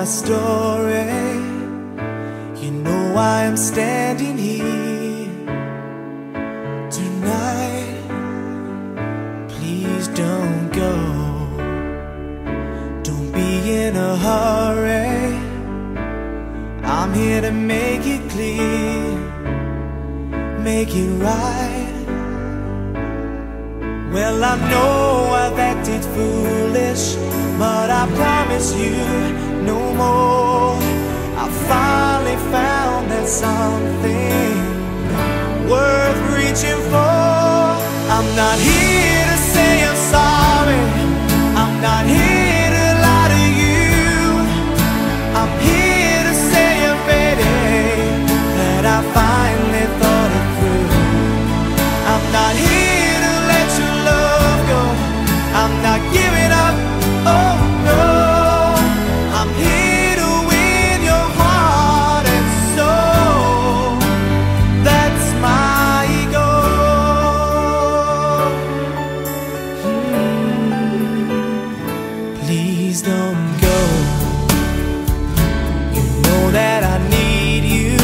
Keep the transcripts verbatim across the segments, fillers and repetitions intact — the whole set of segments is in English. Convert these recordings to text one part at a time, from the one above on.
story, you know why I'm standing here tonight. Please don't go, don't be in a hurry. I'm here to make it clear, make it right. Well, I know I've acted foolish, but I promise you no more. I finally found that something worth reaching for. I'm not here to say I'm sorry, I'm not here to lie to you. I'm here to say I'm ready, that I finally thought it through. I'm not here to let your love go, I'm not giving up, oh no. I'm here to win your heart and soul, that's my goal. hmm. Please don't go, you know that I need you.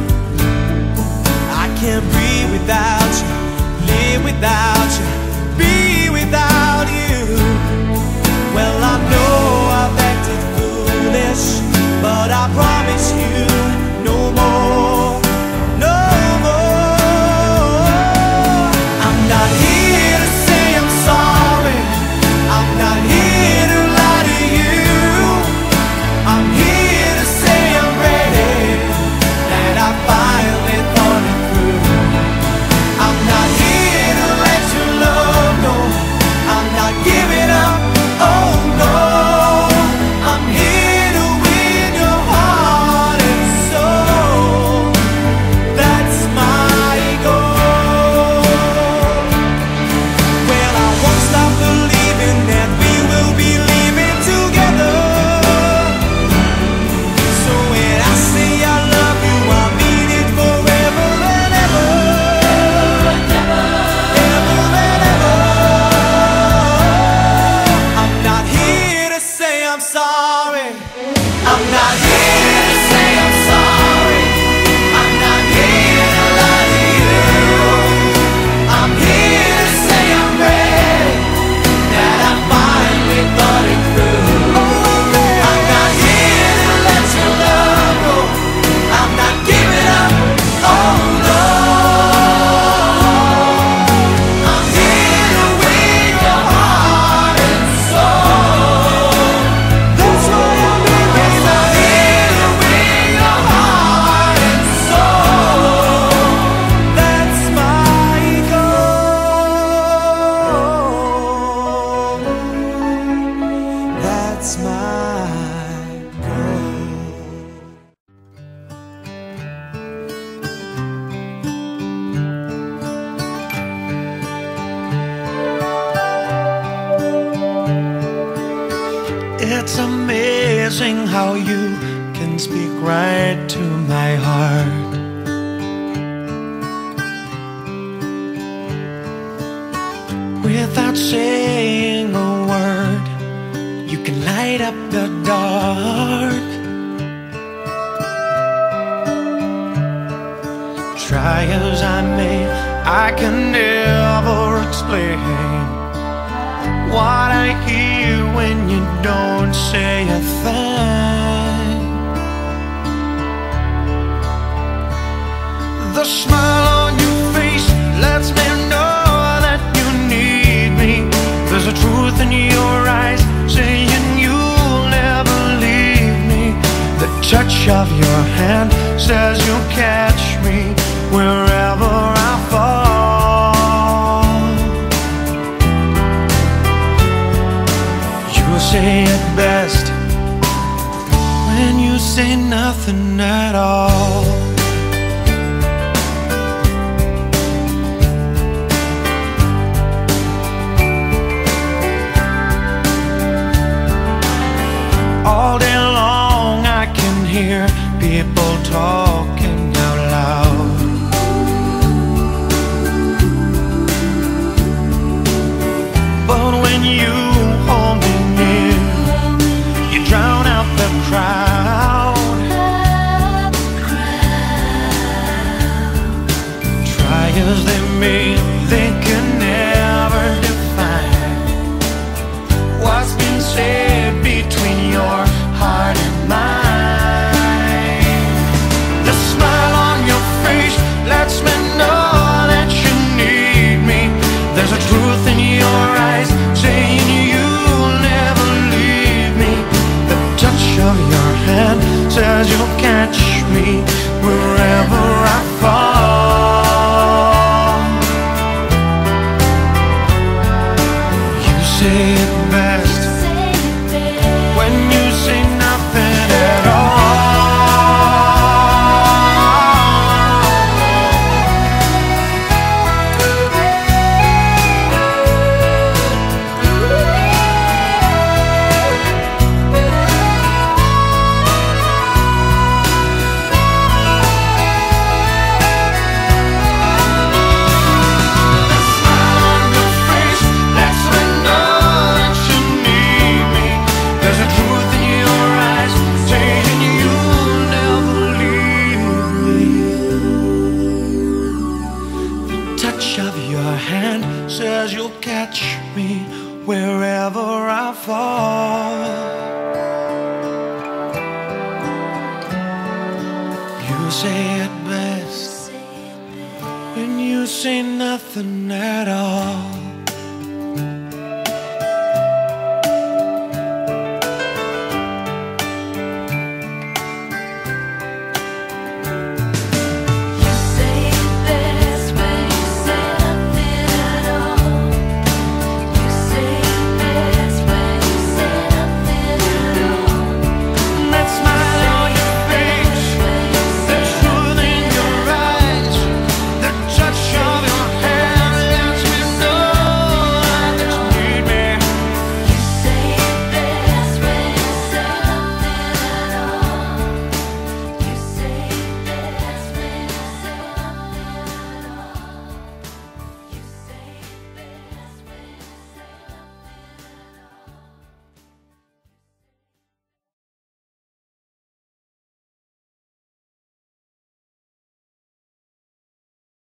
I can't breathe without you, live without you, be without you. Well, I know I've acted foolish, but I promise you no more, no more. I'm not here to say I'm sorry, I'm not here to lie to you. I'm here to say I'm ready, that I finally thought it through. I'm not here to let your love go, I'm not giving up, oh no. I'm here to win your heart and soul, that's my goal. Well, I won't stop believing that we will be living together. So when I say I love you, I mean it forever and ever, ever and ever. I'm not here to say I'm sorry, I'm not here to say I'm sorry, I'm not here to lie to you. I'm here to say I'm ready, that I finally thought it through. I'm not here to let your love go, I'm not giving up, oh no. I'm here to win your heart and soul, that's why I'm here. Yes, I'm here to win your heart and soul, that's my goal, that's my goal. It's amazing how you can speak right to my heart. Without saying a word, you can light up the dark. Try as I may, I can never explain what I hear when you don't say a thing. The smile on your face lets me know that you need me. There's a truth in your eyes saying you'll never leave me. The touch of your hand says you'll catch me wherever I fall. You say it best when you say nothing at all. All day long I can hear people talking out loud. But when you hold me near, you drown out the crowd. I fall. You say it best when you say nothing at all.